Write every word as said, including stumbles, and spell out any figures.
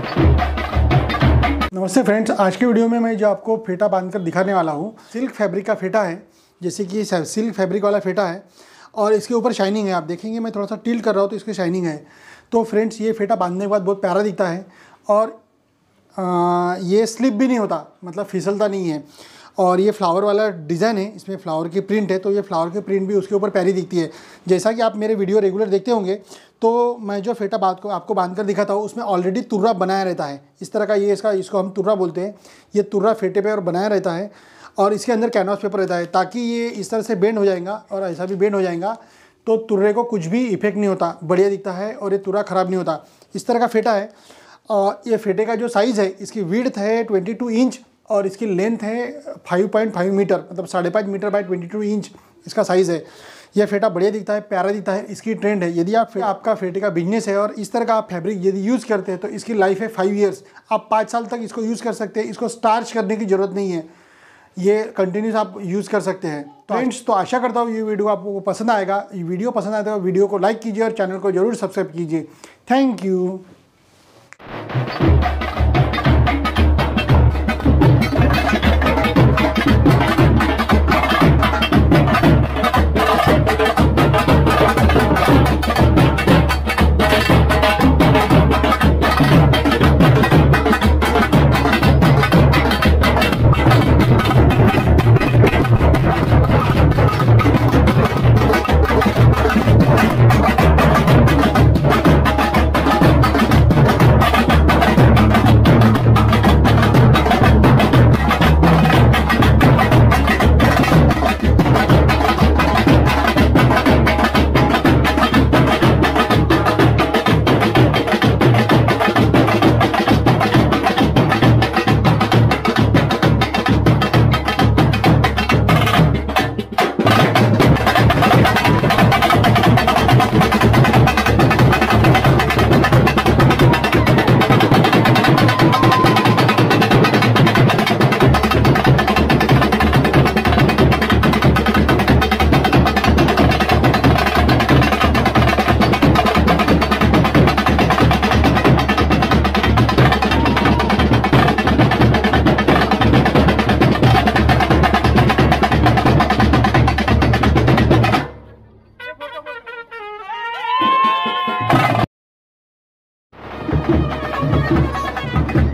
नमस्ते फ्रेंड्स, आज की वीडियो में मैं जो आपको फेटा बांधकर दिखाने वाला हूँ, सिल्क फैब्रिक का फेटा है। जैसे कि सिल्क फैब्रिक वाला फेटा है और इसके ऊपर शाइनिंग है। आप देखेंगे मैं थोड़ा सा टिल्ट कर रहा हूँ तो इसकी शाइनिंग है। तो फ्रेंड्स, ये फेटा बांधने के बाद बहुत प्यारा दिखता है और आ, ये स्लिप भी नहीं होता, मतलब फिसलता नहीं है। और ये फ्लावर वाला डिज़ाइन है, इसमें फ्लावर की प्रिंट है, तो ये फ्लावर की प्रिंट भी उसके ऊपर प्यारी दिखती है। जैसा कि आप मेरे वीडियो रेगुलर देखते होंगे, तो मैं जो फेटा बात को आपको बांध कर दिखाता हूँ उसमें ऑलरेडी तुर्रा बनाया रहता है। इस तरह का ये इसका इसको हम तुर्रा बोलते हैं। ये तुर्रा फेटे पे और बनाया रहता है और इसके अंदर कैनवास पेपर रहता है, ताकि ये इस तरह से बेंड हो जाएगा और ऐसा भी बेंड हो जाएगा तो तुर्रे को कुछ भी इफेक्ट नहीं होता, बढ़िया दिखता है और ये तुर्रा ख़राब नहीं होता। इस तरह का फेटा है। और ये फेटे का जो साइज़ है, इसकी विड्थ है बाईस इंच और इसकी लेंथ है पाँच पॉइंट पाँच मीटर, मतलब साढ़े पाँच मीटर बाई बाईस इंच इसका साइज़ है। यह फेटा बढ़िया दिखता है, प्यारा दिखता है। इसकी ट्रेंड है। यदि आप आपका फेटे का बिजनेस है और इस तरह का आप फैब्रिक यदि यूज़ करते हैं तो इसकी लाइफ है फाइव ईयर्स। आप पाँच साल तक इसको यूज़ कर सकते हैं। इसको स्टार्च करने की ज़रूरत नहीं है, ये कंटिन्यूस आप यूज़ कर सकते हैं। तो फ्रेंड्स, तो आशा करता हूँ ये वीडियो आपको पसंद आएगा। ये वीडियो पसंद आए तो वीडियो को लाइक कीजिए और चैनल को जरूर सब्सक्राइब कीजिए। Thank you. Thank you.